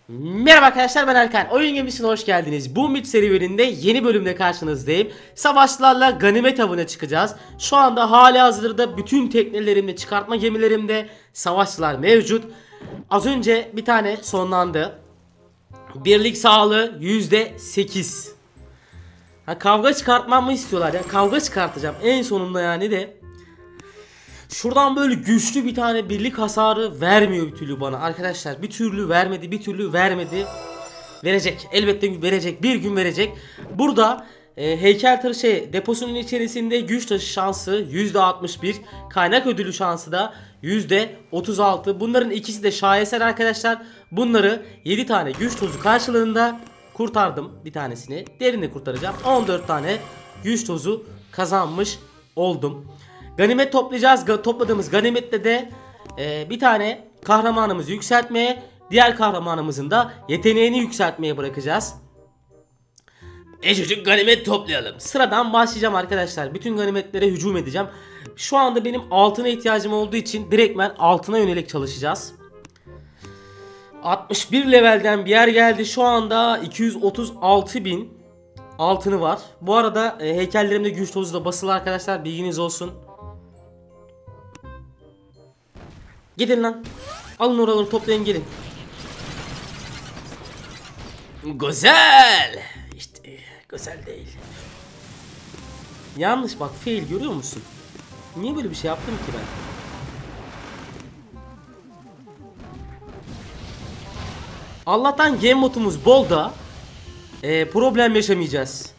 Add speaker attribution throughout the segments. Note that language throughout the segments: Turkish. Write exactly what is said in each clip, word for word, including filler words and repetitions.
Speaker 1: Merhaba arkadaşlar, ben Erkan. Oyun gemisine hoş geldiniz. Bu mid serüveninde yeni bölümde karşınızdayım. Savaşçılarla ganimet avına çıkacağız. Şu anda hali hazırda bütün teknelerimde, çıkartma gemilerimde savaşçılar mevcut. Az önce bir tane sonlandı. Birlik sağlığı yüzde sekiz. Ha, kavga çıkartmamı istiyorlar ya. Kavga çıkartacağım en sonunda yani de. Şuradan böyle güçlü bir tane birlik hasarı vermiyor bir türlü bana arkadaşlar. Bir türlü vermedi, bir türlü vermedi. Verecek, elbette verecek, bir gün verecek. Burada e, heykeltıraşı şey, deposunun içerisinde güç taşı şansı yüzde altmış bir, kaynak ödülü şansı da yüzde otuz altı. Bunların ikisi de şaheser arkadaşlar. Bunları yedi tane güç tozu karşılığında kurtardım bir tanesini. Diğerini kurtaracağım. on dört tane güç tozu kazanmış oldum. Ganimet toplayacağız. Topladığımız ganimetle de e, bir tane kahramanımızı yükseltmeye, diğer kahramanımızın da yeteneğini yükseltmeye bırakacağız. E çocuk ganimet toplayalım. Sıradan başlayacağım arkadaşlar. Bütün ganimetlere hücum edeceğim. Şu anda benim altına ihtiyacım olduğu için direktmen altına yönelik çalışacağız. altmış bir levelden bir yer geldi. Şu anda iki yüz otuz altı bin altını var. Bu arada e, heykellerimde güç tozu da basılı arkadaşlar. Bilginiz olsun. Gidin lan. Alın oraları, toplayın, gelin. Güzel. İşte güzel değil. Yanlış bak, fail, görüyor musun? Niye böyle bir şey yaptım ki ben? Allah'tan game modumuz bol da e, problem yaşamayacağız.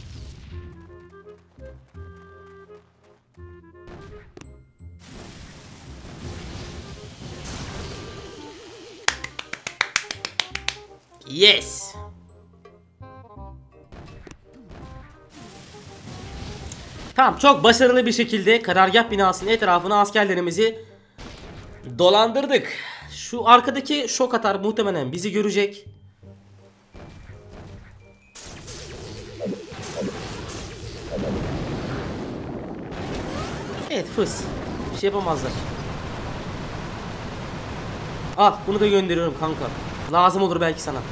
Speaker 1: Yes. Tamam, çok başarılı bir şekilde karargah binasının etrafına askerlerimizi dolandırdık. Şu arkadaki şok atar muhtemelen bizi görecek. Evet, fıs. Bir şey yapamazlar. Al, bunu da gönderiyorum kanka. Lazım olur belki sana.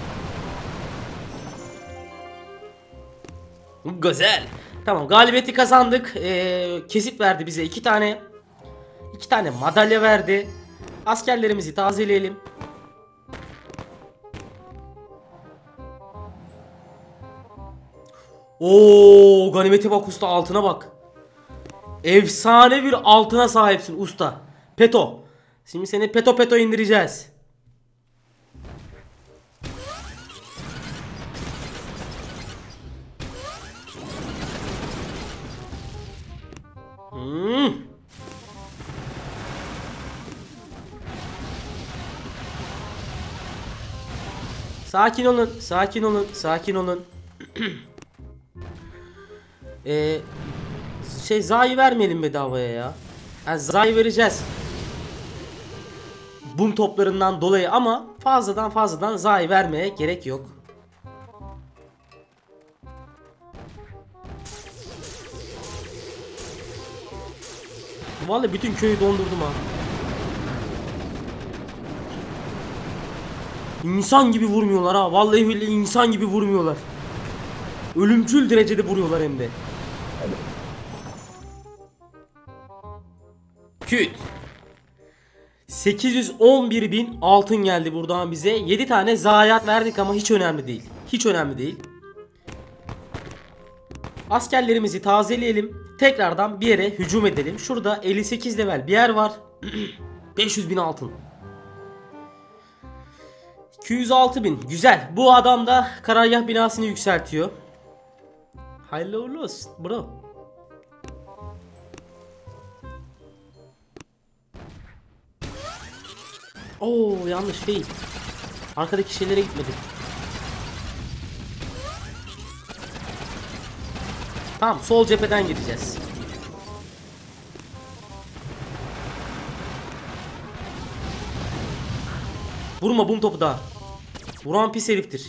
Speaker 1: Güzel. Tamam, galibiyeti kazandık. Ee, kesit verdi bize iki tane. iki tane madalya verdi. Askerlerimizi tazeleyelim. Oo, ganimete bak usta, altına bak. Efsane bir altına sahipsin usta. Peto. Şimdi seni peto peto indireceğiz. Hmm. Sakin olun, sakin olun, sakin olun. ee, şey zayi vermeyelim bedavaya ya. Yani zayi vereceğiz. Bum toplarından dolayı ama fazladan fazladan zayi vermeye gerek yok. Vallahi bütün köyü dondurdum ha. İnsan gibi vurmuyorlar ha. Vallahi billahi insan gibi vurmuyorlar. Ölümcül derecede vuruyorlar hem de. Küt. sekiz yüz on bir bin altın geldi buradan bize. yedi tane zayiat verdik ama hiç önemli değil. Hiç önemli değil. Askerlerimizi tazeleyelim. Tekrardan bir yere hücum edelim. Şurada elli sekiz level bir yer var. beş yüz bin altın. iki yüz altı bin. Güzel. Bu adam da karargah binasını yükseltiyor. Hayırlı uğurlu olsun bro. Oo, yanlış değil. Arkadaki şeylere gitmedi. Tamam, sol cepheden gideceğiz. Vurma bum topu daha. Vuran pis heriftir.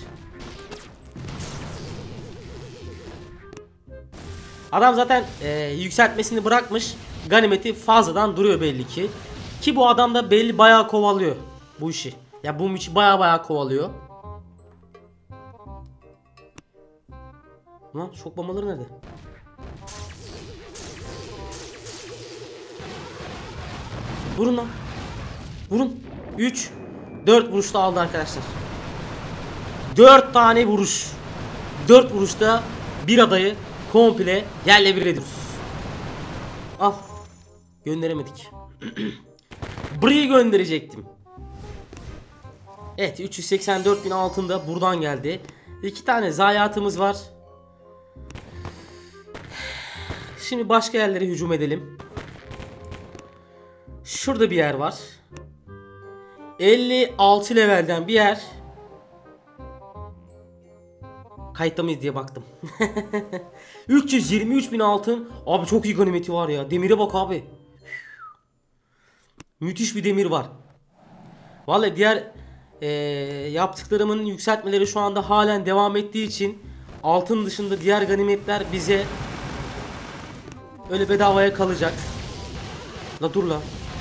Speaker 1: Adam zaten e, yükseltmesini bırakmış. Ganimeti fazladan duruyor belli ki. Ki bu adam da belli bayağı kovalıyor bu işi. Ya bu Mitch'i baya baya kovalıyor. Lan şok bombaları nerede? Vurun lan. Vurun. üç dört vuruşta aldı arkadaşlar. dört tane vuruş. dört vuruşta bir adayı komple yerle bir ediyoruz. Al. Gönderemedik. Burayı gönderecektim. Evet, üç yüz seksen dört bin altında buradan geldi. İki tane zayiatımız var. Şimdi başka yerlere hücum edelim. Şurada bir yer var. elli altı levelden bir yer. Kayıtta mıyız diye baktım. üç yüz yirmi üç bin altın. Abi çok iyi ganimeti var ya. Demire bak abi. Müthiş bir demir var. Vallahi diğer ee, yaptıklarımın yükseltmeleri şu anda halen devam ettiği için altın dışında diğer ganimetler bize öyle bedavaya kalacak. La dur la.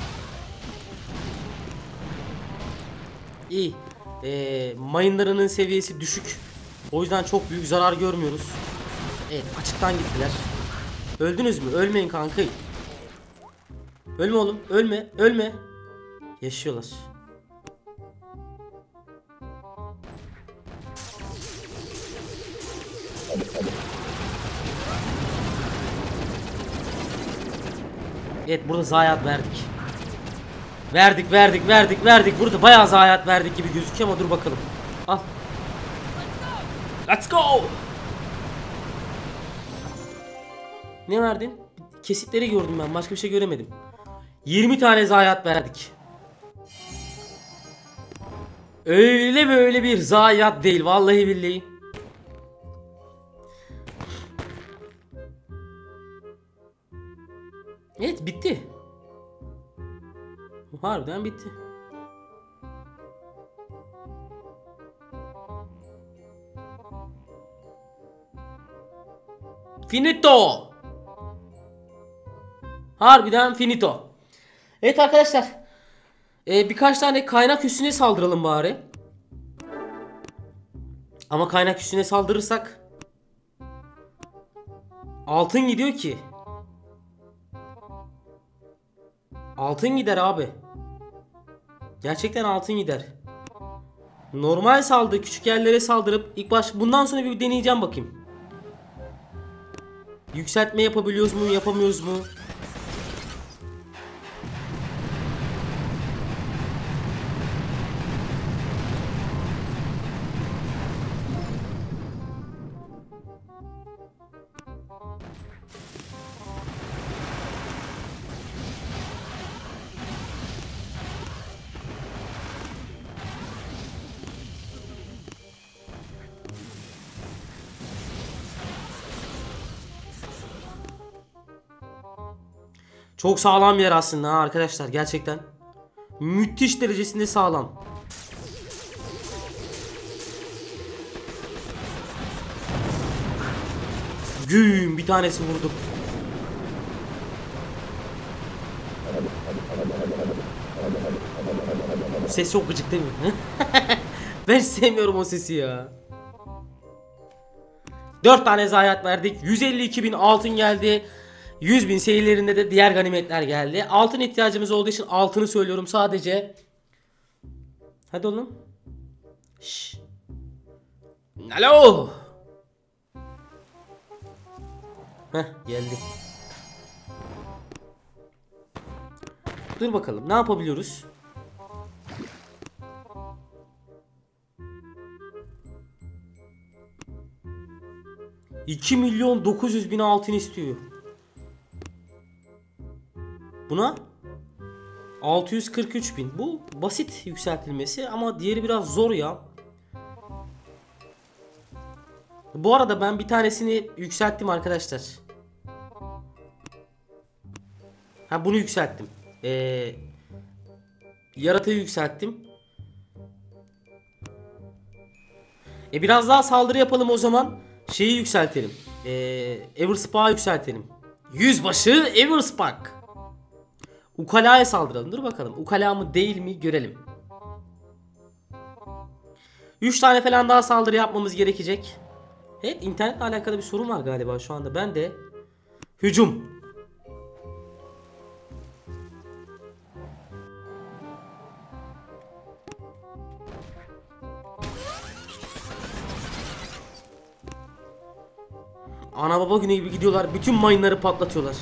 Speaker 1: İyi. Ee, mayınlarının seviyesi düşük. O yüzden çok büyük zarar görmüyoruz. Evet, açıktan gittiler. Öldünüz mü? Ölmeyin kanka. Ölme oğlum. Ölme. Ölme. Yaşıyorlar. Evet, burada zayiat verdik. Verdik verdik verdik verdik. Burada bayağı zayiat verdik gibi gözüküyor ama dur bakalım. Al. Let's go. Ne verdin? Kesitleri gördüm ben. Başka bir şey göremedim. yirmi tane zayiat verdik. Öyle böyle bir zayiat değil. Vallahi billahi. Evet, bitti. Harbiden bitti. Finito. Harbiden finito. Evet arkadaşlar. Ee, birkaç tane kaynak üstüne saldıralım bari. Ama kaynak üstüne saldırırsak altın gidiyor ki. Altın gider abi. Gerçekten altın gider. Normal saldırı, küçük yerlere saldırıp ilk baş bundan sonra bir deneyeceğim bakayım. Yükseltme yapabiliyoruz mu, yapamıyoruz mu? Çok sağlam bir yer aslında ha arkadaşlar, gerçekten. Müthiş derecesinde sağlam. Güm, bir tanesi vurdu. Ses çok gıcık değil mi? Ben sevmiyorum o sesi ya. dört tane zayiat verdik. yüz elli iki bin altın geldi. yüz bin serilerinde de diğer ganimetler geldi. Altın ihtiyacımız olduğu için altını söylüyorum sadece. Hadi oğlum. Şşş. Alo. Heh, geldi. Dur bakalım ne yapabiliyoruz? iki milyon dokuz yüz bin altın istiyor. Buna altı yüz kırk üç bin. Bu basit yükseltilmesi ama diğeri biraz zor ya. Bu arada ben bir tanesini yükselttim arkadaşlar. Ha, bunu yükselttim. Ee, yaratığı yükselttim. E biraz daha saldırı yapalım o zaman. Şeyi yükseltelim. Ee, Everspark'ı yükseltelim. Yüzbaşı Everspark. Ukala'ya saldıralım. Dur bakalım. Ukala mı değil mi görelim. üç tane falan daha saldırı yapmamız gerekecek. Evet, internetle alakalı bir sorun var galiba şu anda. Ben de hücum. Ana baba günü gibi gidiyorlar. Bütün mayınları patlatıyorlar.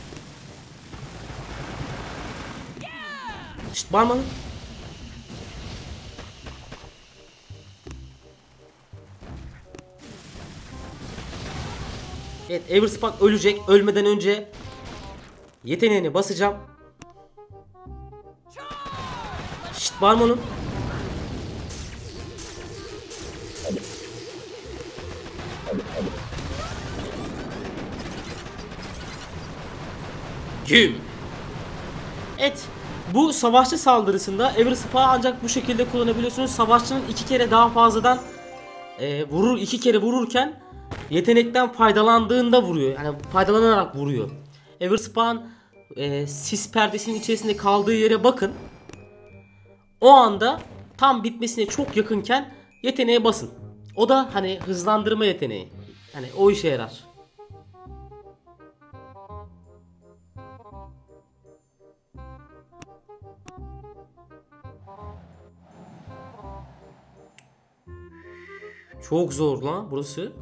Speaker 1: Şşt, bağırma lan. Evet, Everspark ölecek. Ölmeden önce yeteneğini basacağım. Şşt, bağırma oğlum. Güm. Evet. Bu savaşçı saldırısında Everspark'ı ancak bu şekilde kullanabiliyorsunuz. Savaşçının iki kere daha fazladan e, vurur, iki kere vururken yetenekten faydalandığında vuruyor. Yani faydalanarak vuruyor. Everspark'ın e, sis perdesinin içerisinde kaldığı yere bakın. O anda tam bitmesine çok yakınken yeteneğe basın. O da hani hızlandırma yeteneği. Hani o işe yarar. Çok zor lan burası.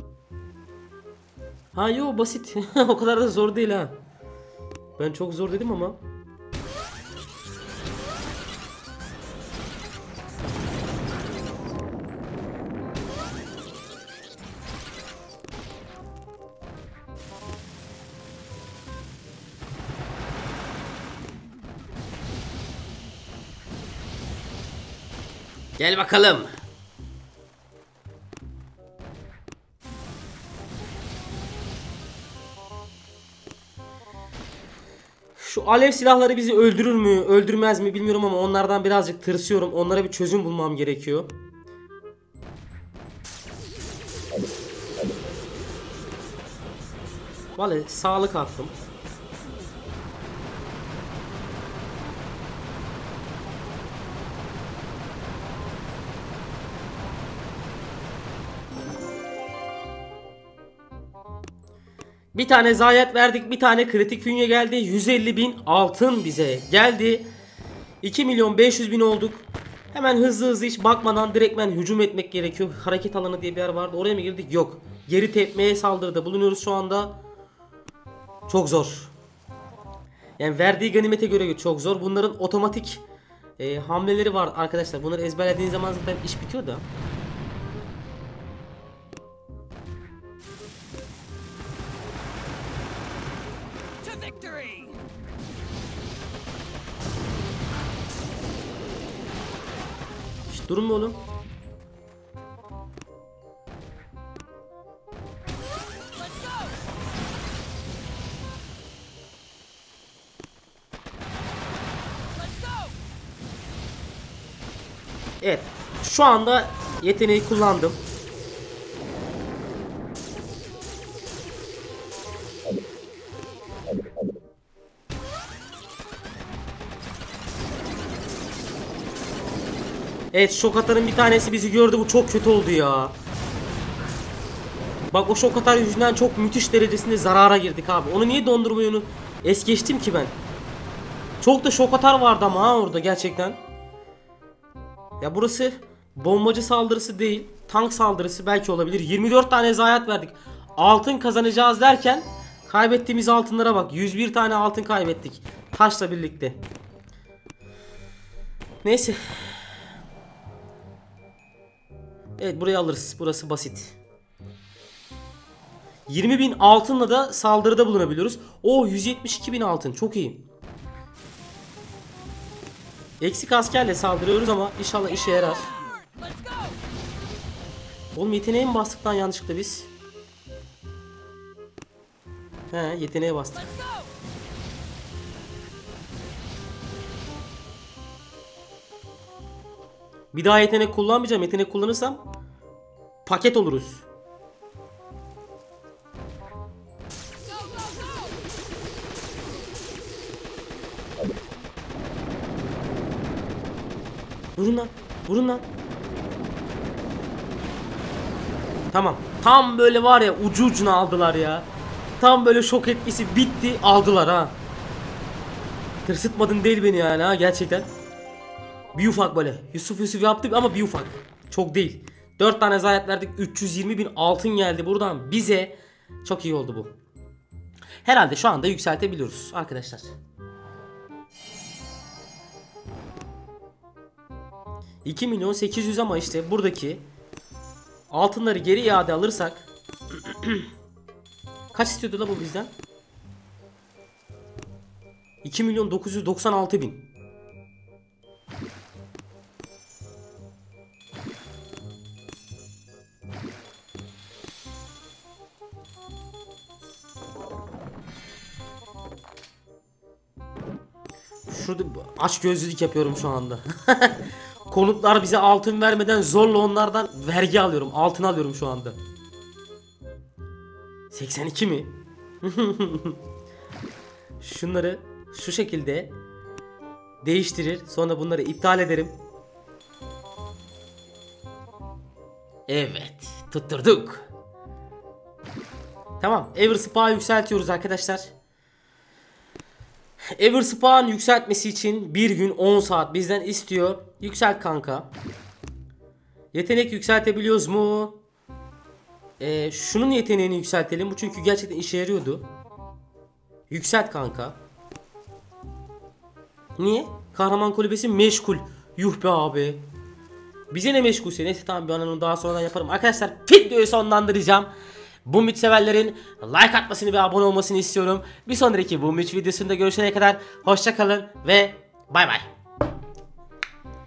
Speaker 1: Ha yo, basit. O kadar da zor değil ha. Ben çok zor dedim ama. Gel bakalım. Şu alev silahları bizi öldürür mü, öldürmez mi bilmiyorum ama onlardan birazcık tırsıyorum. Onlara bir çözüm bulmam gerekiyor. Vallahi sağlık attım. Bir tane zayiat verdik, bir tane kritik fünye geldi. yüz elli bin altın bize geldi. iki milyon beş yüz bin olduk. Hemen hızlı hızlı hiç bakmadan direktmen hücum etmek gerekiyor. Hareket alanı diye bir yer vardı. Oraya mı girdik? Yok. Geri tepmeye saldırıda bulunuyoruz şu anda. Çok zor. Yani verdiği ganimete göre çok zor. Bunların otomatik e, hamleleri var arkadaşlar. Bunları ezberlediğiniz zaman zaten iş bitiyor da. Şşt, durun mu oğlum? Evet. Şu anda yeteneği kullandım. Evet, şok atarın bir tanesi bizi gördü. Bu çok kötü oldu ya. Bak, o şok atar yüzünden çok müthiş derecesinde zarara girdik abi. Onu niye dondurmayı onu es geçtim ki ben? Çok da şok atar vardı ama ha orada gerçekten. Ya burası bombacı saldırısı değil, tank saldırısı belki olabilir. yirmi dört tane zayiat verdik. Altın kazanacağız derken kaybettiğimiz altınlara bak. yüz bir tane altın kaybettik taşla birlikte. Neyse. Evet, burayı alırız. Burası basit. yirmi bin altınla da saldırıda bulunabiliyoruz. O yüz yetmiş iki bin altın, çok iyi. Eksik askerle saldırıyoruz ama inşallah işe yarar. Oğlum, yeteneğe mi bastık lan yanlışlıkla biz? He, yeteneğe bastık. Bir daha yetenek kullanmayacağım. Yetenek kullanırsam paket oluruz. Vurun lan. Vurun lan. Tamam. Tam böyle var ya, ucu ucuna aldılar ya. Tam böyle şok etkisi bitti, aldılar ha. Tırsıtmadın değil beni yani ha, gerçekten. Bir ufak böyle Yusuf Yusuf yaptı ama bir ufak. Çok değil. dört tane zayiat verdik, üç yüz yirmi bin altın geldi buradan bize. Çok iyi oldu bu. Herhalde şu anda yükseltebiliyoruz arkadaşlar. iki milyon sekiz yüz ama işte buradaki altınları geri iade alırsak kaç istiyordu la bu bizden? iki milyon dokuz yüz doksan altı bin. Şurada aç gözlülük yapıyorum şu anda. Konutlar bize altın vermeden zorla onlardan vergi alıyorum. Altın alıyorum şu anda. seksen iki mi? Şunları şu şekilde değiştirir. Sonra bunları iptal ederim. Evet. Tutturduk. Tamam. Everspa'a yükseltiyoruz arkadaşlar. Everspa'nın yükseltmesi için bir gün on saat bizden istiyor. Yükselt kanka. Yetenek yükseltebiliyoruz mu? Ee, şunun yeteneğini yükseltelim. Bu çünkü gerçekten işe yarıyordu. Yükselt kanka. Niye? Kahraman kulübesi meşgul. Yuh be abi. Bize ne meşgulse. Neyse tamam, ben onu daha sonradan yaparım. Arkadaşlar videoyu sonlandıracağım. Bu Myth severlerin like atmasını ve abone olmasını istiyorum. Bir sonraki bu Myth videosunda görüşene kadar hoşça kalın ve bay bay.